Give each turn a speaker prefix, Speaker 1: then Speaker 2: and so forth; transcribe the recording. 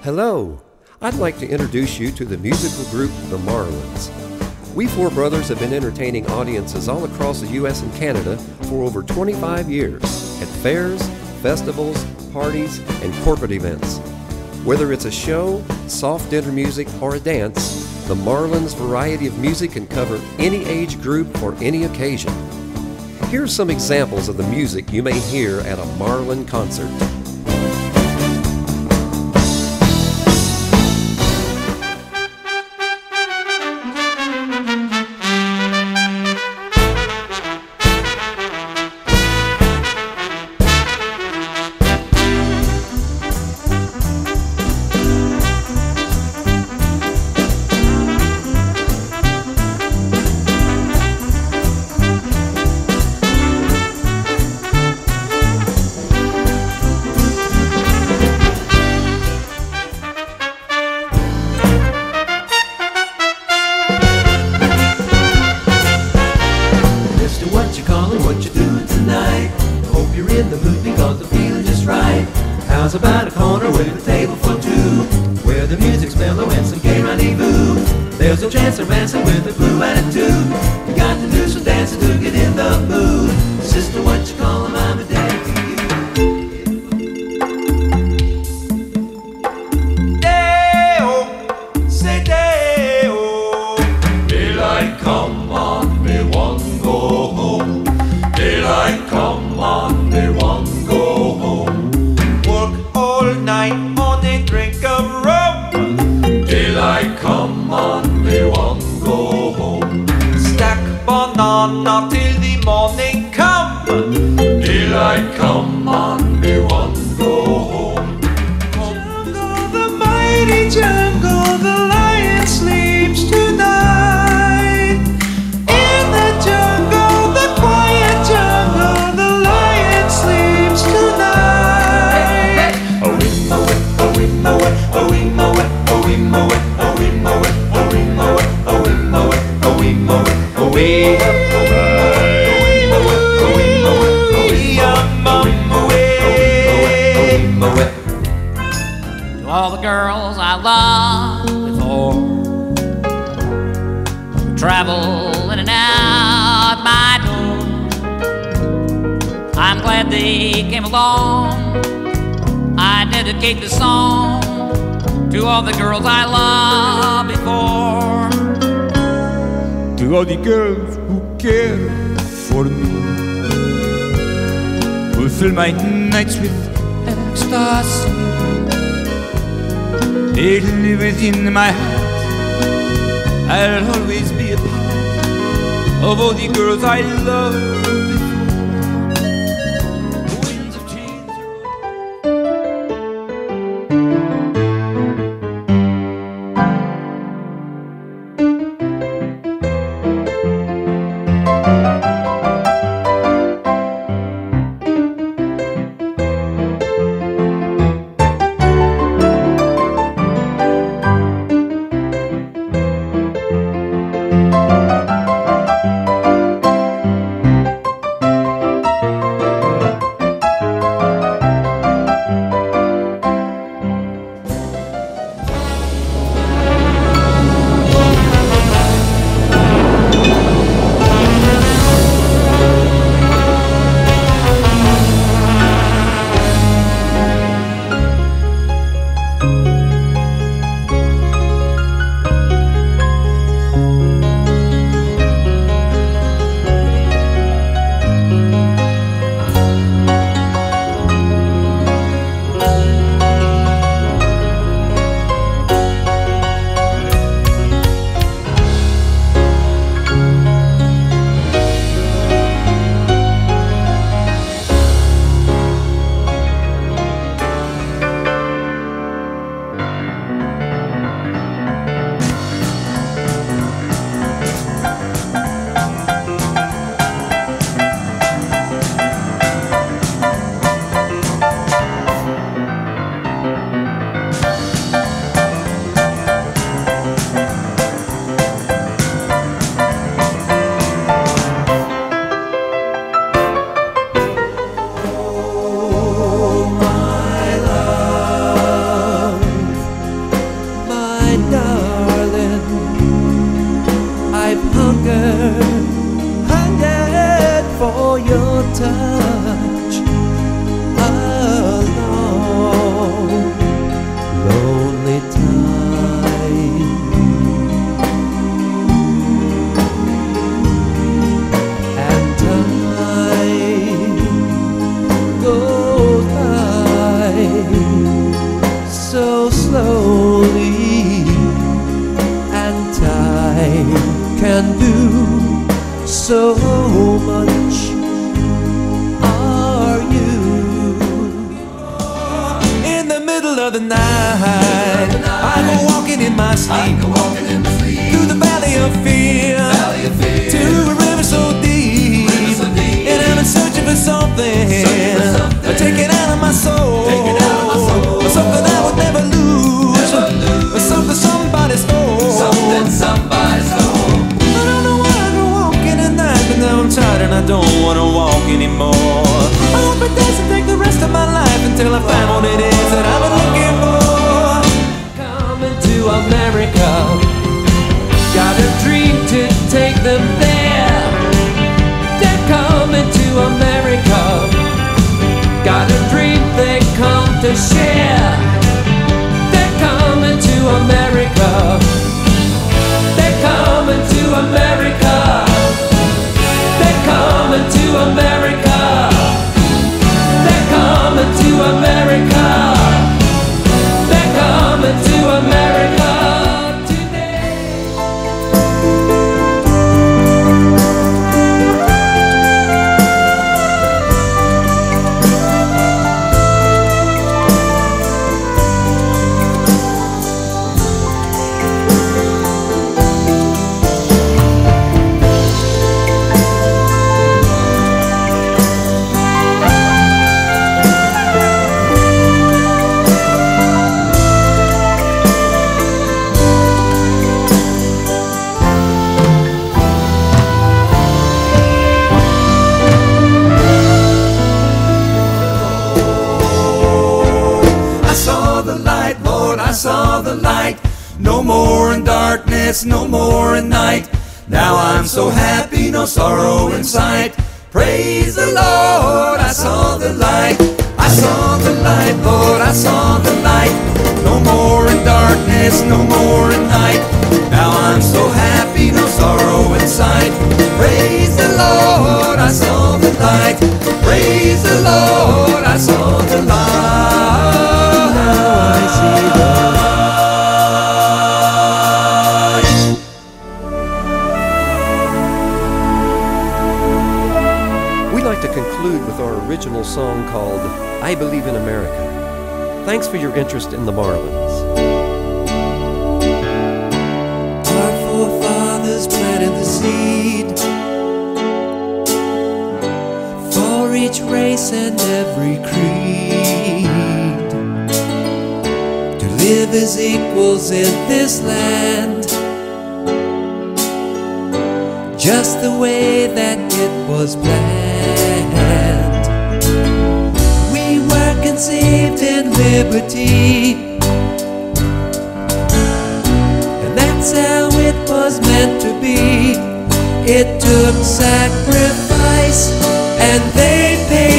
Speaker 1: Hello, I'd like to introduce you to the musical group The Marlins. We four brothers have been entertaining audiences all across the U.S. and Canada for over 25 years at fairs, festivals, parties, and corporate events. Whether it's a show, soft dinner music, or a dance, the Marlins' variety of music can cover any age group or any occasion. Here's some examples of the music you may hear at a Marlin concert.
Speaker 2: How's about a corner with a table for two, where the music's mellow and some gay rendezvous? There's no chance of romancing with a blue attitude. You got to do some dancing to get in the mood. Sister, what you call 'em? I'm a daddy to you. Day-o, say day-o. Daylight come on, me one go home. Daylight come on, me one go home. All night on a drink of rum. Daylight come on, me one go home. Stack banana till the morning come. Daylight come on, me one go home. Jungle, the mighty jungle, the lion sleeps tonight. In the jungle, the quiet jungle, the lion sleeps tonight.
Speaker 3: To all the girls I loved before, who travel in and out my door, I'm glad they came along. I dedicate this song to all the girls I loved before.
Speaker 4: To all the girls who care for me, who fill my nights with ecstasy. They live within my heart. I'll always be a part of all the girls I love before. The winds of change are
Speaker 2: touch a long, lonely time. And time goes by so slowly, and time can do so much. Are you in the middle of the night? I go walking in my sleep through the valley of fear, to a river so deep, and I'm searching for something, taken out of my soul, something I would never lose, something somebody stole, I don't know why I go walking at night, but now I'm tired and I don't want to walk anymore. I hope it doesn't take the rest of my life until I find what it is that I've been looking for. Coming to America, got a dream to take them there. They're coming to America, got a dream they come to share. They're coming to America, they're coming to America, they're coming to America, they're coming to America, they're coming to America today.
Speaker 5: I saw the light, no more in darkness, no more in night. Now I'm so happy, no sorrow in sight. Praise the Lord, I saw the light. I saw the light, Lord, I saw the light. No more in darkness, no more in night. Now I'm so happy, no sorrow in sight. Praise the Lord, I saw the light. Praise the Lord, I saw the light. Now I see the light.
Speaker 1: We'd like to conclude with our original song called I Believe in America. Thanks for your interest in the Marlins.
Speaker 2: Our forefathers planted the seed for each race and every creed to live as equals in this land, just the way that it was planned. We were conceived in liberty, and that's how it was meant to be. It took sacrifice, and they paid